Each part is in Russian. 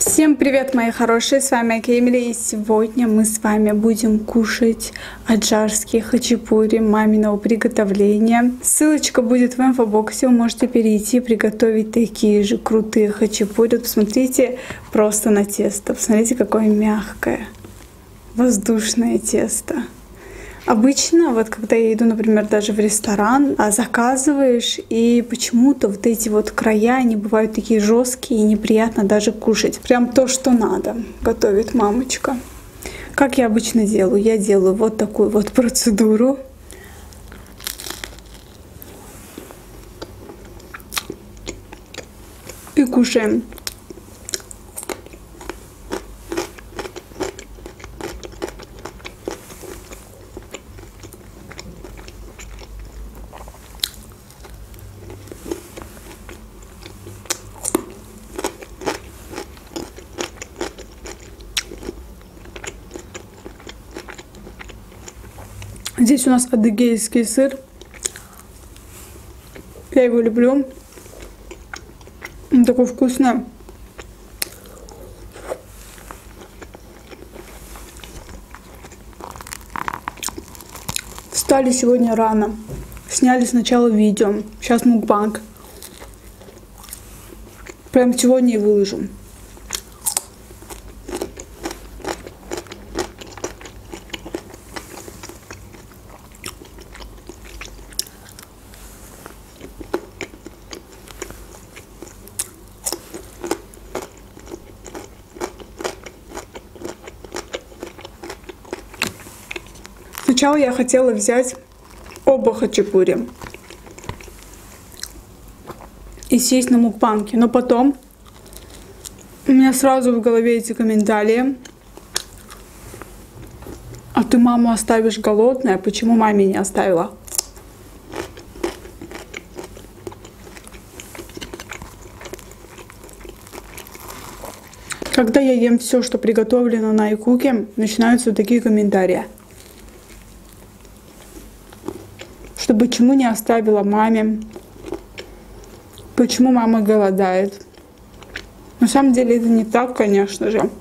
Всем привет, мои хорошие, с вами Эмили, и сегодня мы с вами будем кушать аджарские хачапури маминого приготовления. Ссылочка будет в инфобоксе, вы можете перейти и приготовить такие же крутые хачапури. Посмотрите просто на тесто, посмотрите, какое мягкое, воздушное тесто. Обычно, вот когда я иду, например, даже в ресторан, заказываешь, и почему-то вот эти вот края, они бывают такие жесткие и неприятно даже кушать. Прям то, что надо, готовит мамочка. Как я обычно делаю? Я делаю вот такую вот процедуру. И кушаем. Здесь у нас адыгейский сыр. Я его люблю. Он такой вкусный. Встали сегодня рано. Сняли сначала видео. Сейчас мукбанг. Прям сегодня и выложу. Сначала я хотела взять оба хачапури и съесть на мукбанге, но потом у меня сразу в голове эти комментарии: а ты маму оставишь голодной, а почему маме не оставила? Когда я ем все, что приготовлено на iCooking, начинаются вот такие комментарии. Что почему не оставила маме, почему мама голодает. На самом деле это не так, конечно же.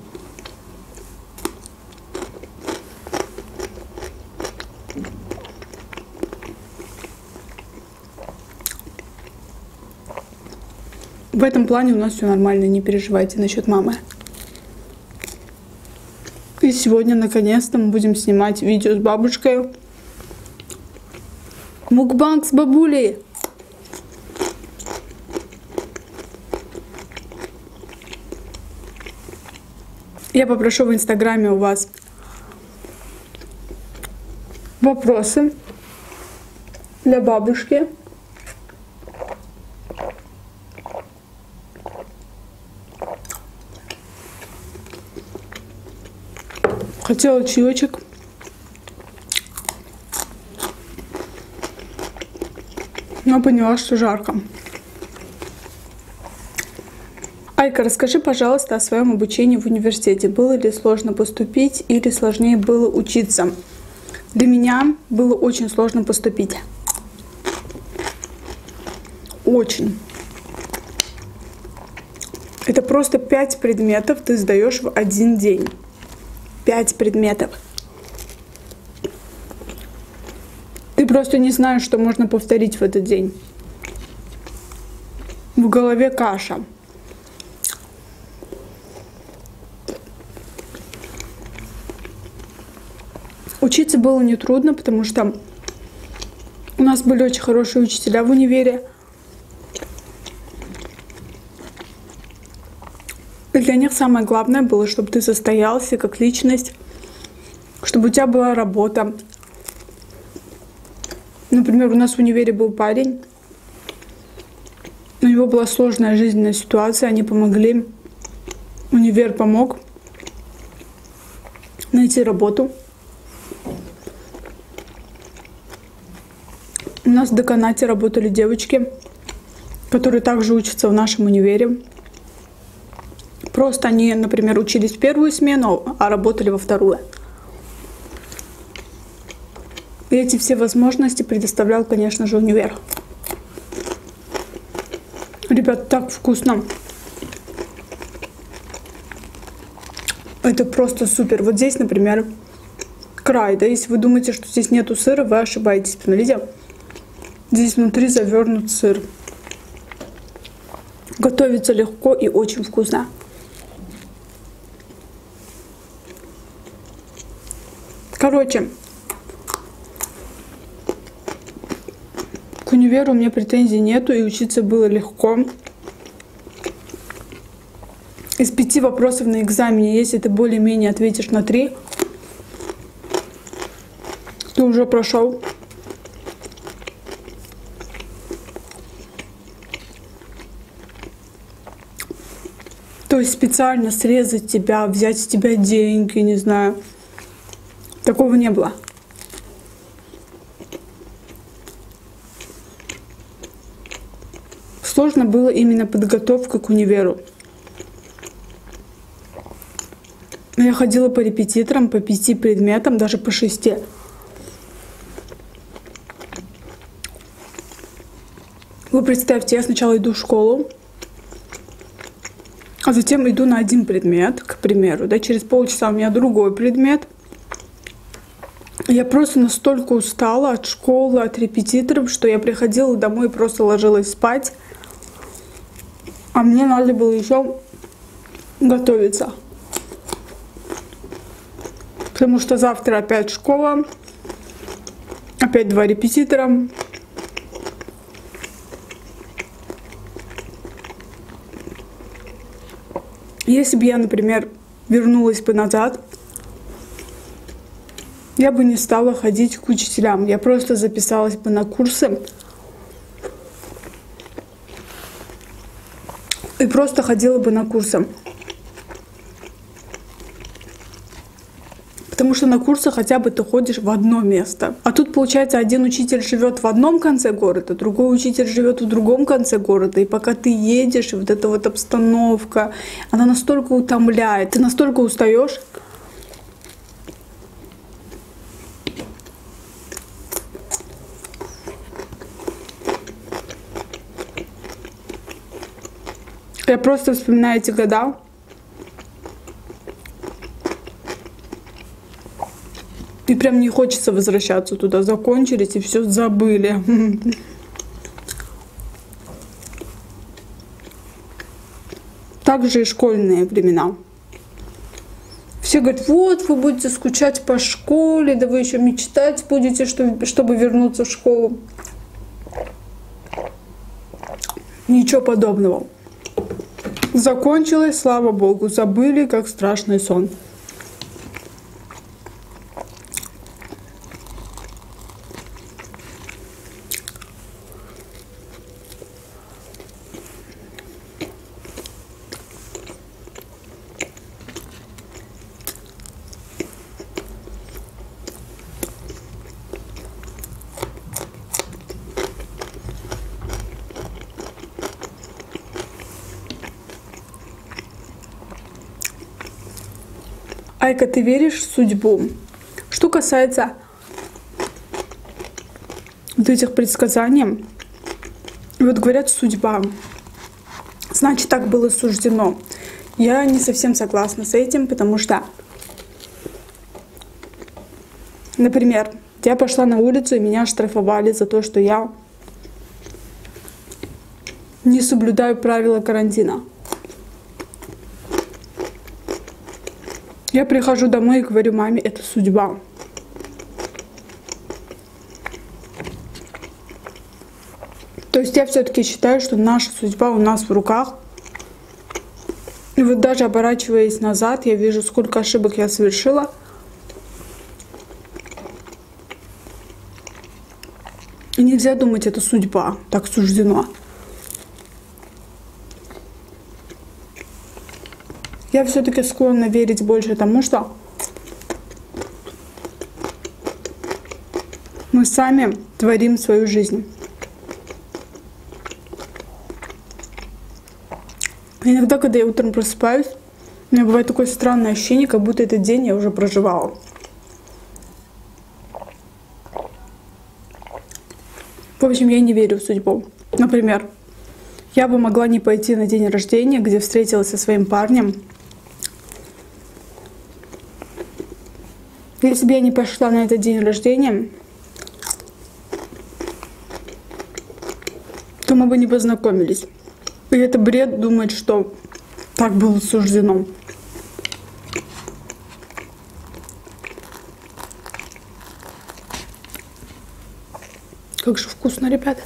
В этом плане у нас все нормально, не переживайте насчет мамы. И сегодня наконец-то мы будем снимать видео с бабушкой. Мукбанг с бабулей. Я попрошу в инстаграме у вас вопросы для бабушки. Хотела чаечек. Но поняла, что жарко. Айка, расскажи, пожалуйста, о своем обучении в университете. Было ли сложно поступить или сложнее было учиться? Для меня было очень сложно поступить. Очень. Это просто 5 предметов ты сдаешь в один день. 5 предметов. Ты просто не знаешь, что можно повторить в этот день. В голове каша. Учиться было нетрудно, потому что у нас были очень хорошие учителя в универе. И для них самое главное было, чтобы ты состоялся как личность, чтобы у тебя была работа. Например, у нас в универе был парень, у него была сложная жизненная ситуация, они помогли, универ помог найти работу. У нас в деканате работали девочки, которые также учатся в нашем универе. Просто они, например, учились в первую смену, а работали во вторую. И эти все возможности предоставлял, конечно же, универ. Ребят, так вкусно. Это просто супер. Вот здесь, например, край, да, если вы думаете, что здесь нету сыра, вы ошибаетесь. Посмотрите, здесь внутри завернут сыр. Готовится легко и очень вкусно. Короче, к универу у меня претензий нету, и учиться было легко. Из 5 вопросов на экзамене, если ты более-менее ответишь на 3, ты уже прошел. То есть специально срезать тебя, взять с тебя деньги, не знаю. Такого не было. Сложно было именно подготовка к универу. Я ходила по репетиторам, по 5 предметам, даже по 6. Вы представьте, я сначала иду в школу, а затем иду на 1 предмет, к примеру, да, через полчаса у меня другой предмет. Я просто настолько устала от школы, от репетиторов, что я приходила домой и просто ложилась спать. А мне надо было еще готовиться. Потому что завтра опять школа, опять 2 репетитора. Если бы я, например, вернулась бы назад, я бы не стала ходить к учителям. Я просто записалась бы на курсы и просто ходила бы на курсы. Потому что на курсы хотя бы ты ходишь в одно место. А тут, получается, один учитель живет в одном конце города, другой учитель живет в другом конце города. И пока ты едешь, и вот эта вот обстановка, она настолько утомляет, ты настолько устаешь. Я просто вспоминаю эти года. И прям не хочется возвращаться туда. Закончились и все забыли. Также и школьные времена. Все говорят, вот вы будете скучать по школе, да вы еще мечтать будете, чтобы вернуться в школу. Ничего подобного. Закончилось, слава богу, забыли, как страшный сон. Айка, ты веришь в судьбу? Что касается вот этих предсказаний, вот говорят судьба, значит так было суждено. Я не совсем согласна с этим, потому что, например, я пошла на улицу и меня оштрафовали за то, что я не соблюдаю правила карантина. Я прихожу домой и говорю маме, это судьба. То есть я все-таки считаю, что наша судьба у нас в руках. И вот даже оборачиваясь назад, я вижу, сколько ошибок я совершила. И нельзя думать, это судьба, так суждено. Я все-таки склонна верить больше тому, что мы сами творим свою жизнь. Иногда, когда я утром просыпаюсь, у меня бывает такое странное ощущение, как будто этот день я уже проживала. В общем, я не верю в судьбу. Например, я бы могла не пойти на день рождения, где встретилась со своим парнем. Если бы я не пошла на этот день рождения, то мы бы не познакомились. И это бред думать, что так было суждено. Как же вкусно, ребята.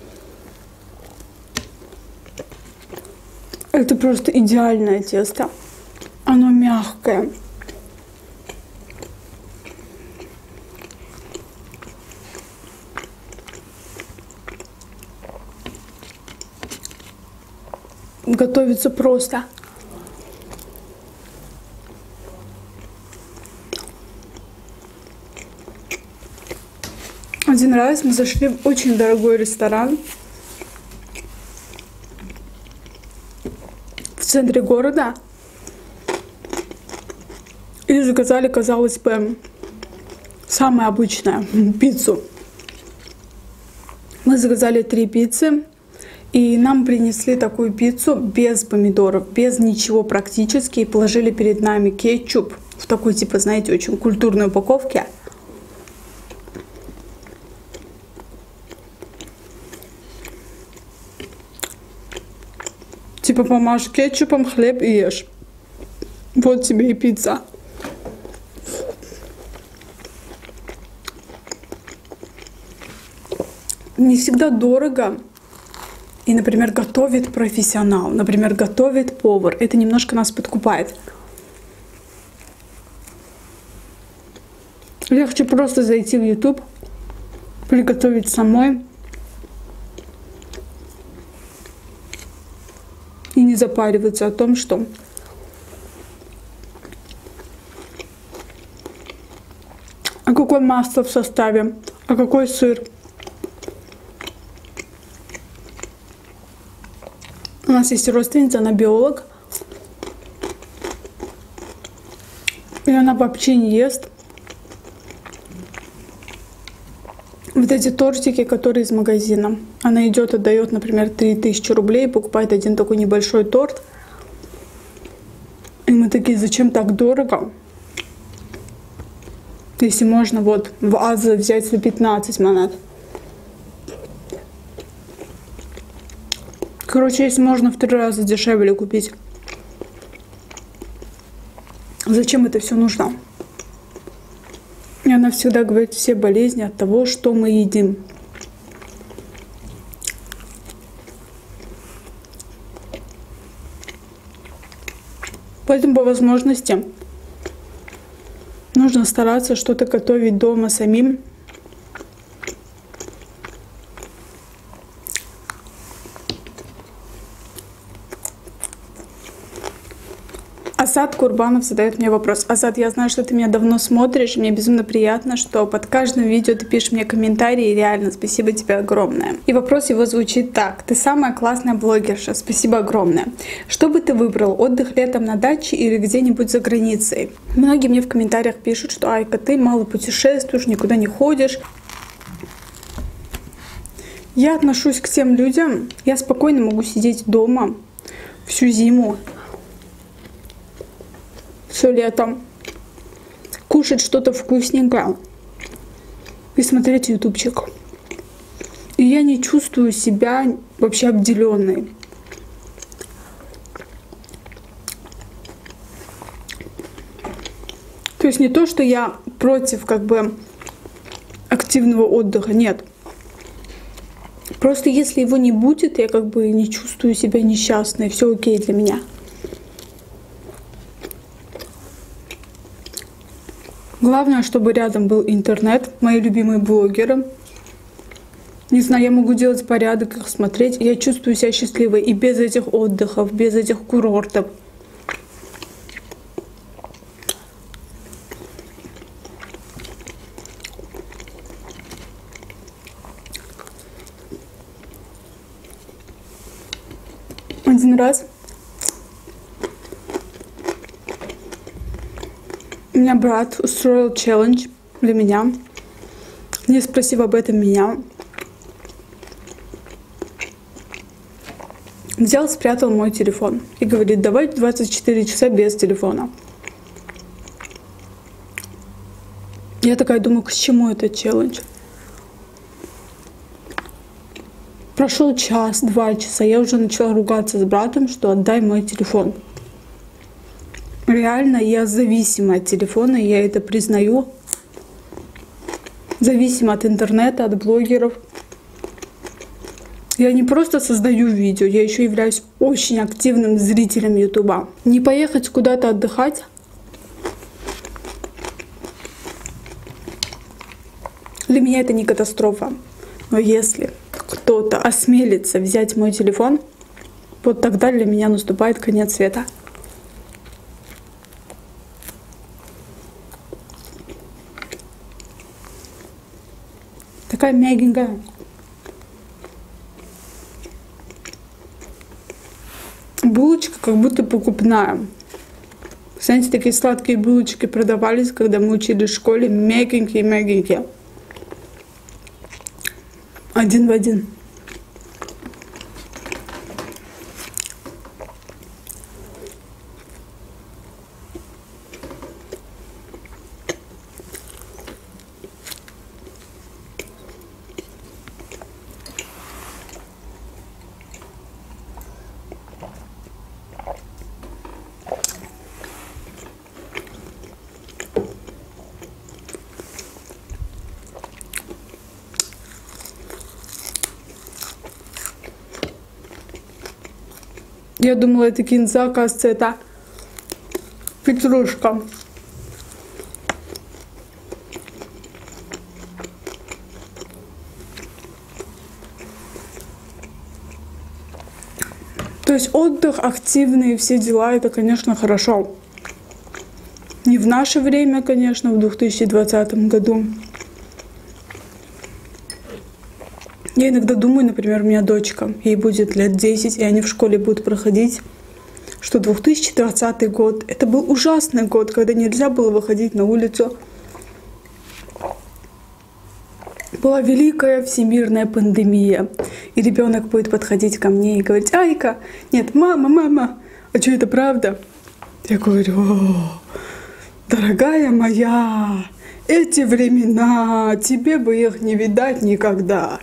Это просто идеальное тесто. Оно мягкое. Готовится просто. Один раз мы зашли в очень дорогой ресторан в центре города и заказали, казалось бы, самое обычное пиццу. Мы заказали 3 пиццы, и нам принесли такую пиццу без помидоров, без ничего практически, и положили перед нами кетчуп в такой, типа, знаете, очень культурной упаковке. Типа помажь кетчупом хлеб и ешь. Вот тебе и пицца. Не всегда дорого. И, например, готовит профессионал, например, готовит повар. Это немножко нас подкупает. Я хочу просто зайти в YouTube, приготовить самой. И не запариваться о том, что а какое масло в составе, а какой сыр. У нас есть родственница, она биолог. И она вообще не ест вот эти тортики, которые из магазина. Она идет, отдает, например, 3000 рублей, покупает один такой небольшой торт. И мы такие, зачем так дорого? Если можно вот в Азии взять за 15 монет. Короче, если можно в 3 раза дешевле купить. Зачем это все нужно? И она всегда говорит, все болезни от того, что мы едим. Поэтому по возможности нужно стараться что-то готовить дома самим. Азат Курбанов задает мне вопрос. Азат, я знаю, что ты меня давно смотришь. Мне безумно приятно, что под каждым видео ты пишешь мне комментарии. Реально, спасибо тебе огромное. И вопрос его звучит так. Ты самая классная блогерша. Спасибо огромное. Что бы ты выбрал? Отдых летом на даче или где-нибудь за границей? Многие мне в комментариях пишут, что Айка, ты мало путешествуешь, никуда не ходишь. Я отношусь к тем людям. Я спокойно могу сидеть дома всю зиму. Все летом, кушать что-то вкусненькое и смотреть ютубчик. И я не чувствую себя вообще обделенной. То есть не то, что я против как бы активного отдыха, нет. Просто если его не будет, я как бы не чувствую себя несчастной, все окей для меня. Главное, чтобы рядом был интернет, мои любимые блогеры. Не знаю, я могу делать порядок, их смотреть. Я чувствую себя счастливой и без этих отдыхов, без этих курортов. Один раз у меня брат устроил челлендж для меня, не спросив об этом меня. Взял, спрятал мой телефон и говорит, давай 24 часа без телефона. Я такая думаю, к чему этот челлендж? Прошел час, 2 часа, я уже начала ругаться с братом, что отдай мой телефон. Реально, я зависима от телефона, я это признаю. Зависима от интернета, от блогеров. Я не просто создаю видео, я еще являюсь очень активным зрителем Ютуба. Не поехать куда-то отдыхать. Для меня это не катастрофа. Но если кто-то осмелится взять мой телефон, вот тогда для меня наступает конец света. Такая мягенькая. Булочка как будто покупная. Знаете, такие сладкие булочки продавались, когда мы учились в школе. Мягенькие. Один в один. Я думала, это кинза, оказывается, это петрушка. То есть отдых, активные все дела, это, конечно, хорошо. Не в наше время, конечно, в 2020 году. Я иногда думаю, например, у меня дочка, ей будет лет 10, и они в школе будут проходить, что 2020 год, это был ужасный год, когда нельзя было выходить на улицу. Была великая всемирная пандемия, и ребенок будет подходить ко мне и говорить: Айка, нет, мама, а что, это правда? Я говорю: о, дорогая моя, эти времена, тебе бы их не видать никогда.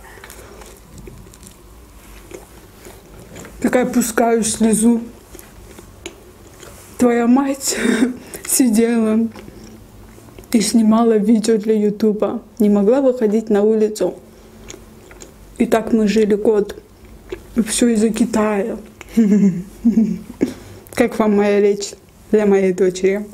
Такая пускаю слезу. Твоя мать сидела и снимала видео для Ютуба. Не могла выходить на улицу. И так мы жили год. И все из-за Китая. Как вам моя речь для моей дочери?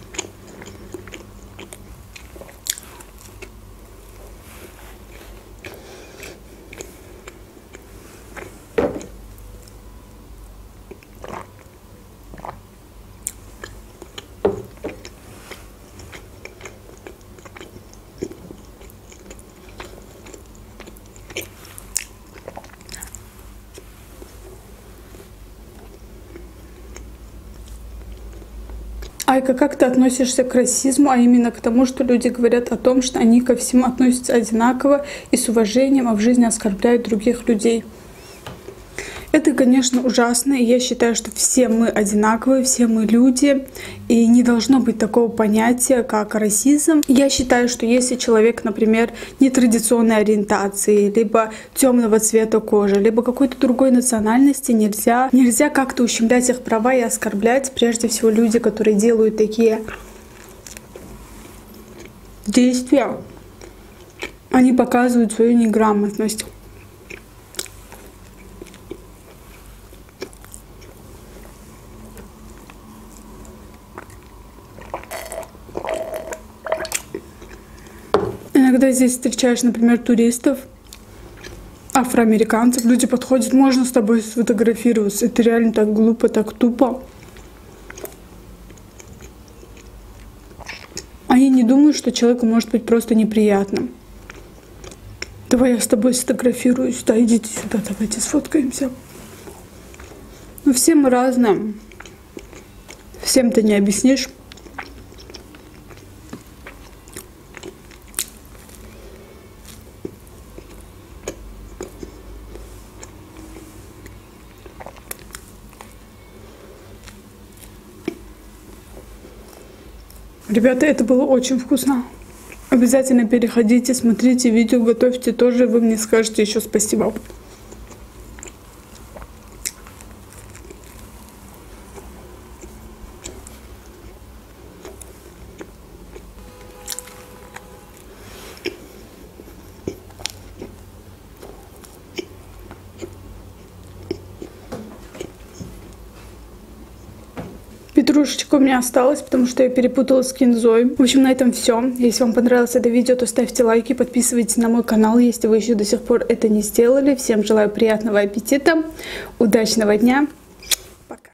Айка, как ты относишься к расизму, а именно к тому, что люди говорят о том, что они ко всему относятся одинаково и с уважением, а в жизни оскорбляют других людей? Это, конечно, ужасно, и я считаю, что все мы одинаковые, все мы люди, и не должно быть такого понятия, как расизм. Я считаю, что если человек, например, нетрадиционной ориентации, либо темного цвета кожи, либо какой-то другой национальности, нельзя как-то ущемлять их права и оскорблять, прежде всего, люди, которые делают такие действия, они показывают свою неграмотность. Иногда здесь встречаешь, например, туристов, афроамериканцев, люди подходят: можно с тобой сфотографироваться. Это реально так глупо, так тупо. Они не думают, что человеку может быть просто неприятно. Давай я с тобой сфотографируюсь, да, идите сюда, давайте сфоткаемся. Но все мы разные, всем ты не объяснишь. Ребята, это было очень вкусно. Обязательно переходите, смотрите видео, готовьте тоже, вы мне скажете еще спасибо. Петрушечка у меня осталась, потому что я перепутала с кинзой. В общем, на этом все. Если вам понравилось это видео, то ставьте лайки, подписывайтесь на мой канал, если вы еще до сих пор это не сделали. Всем желаю приятного аппетита, удачного дня.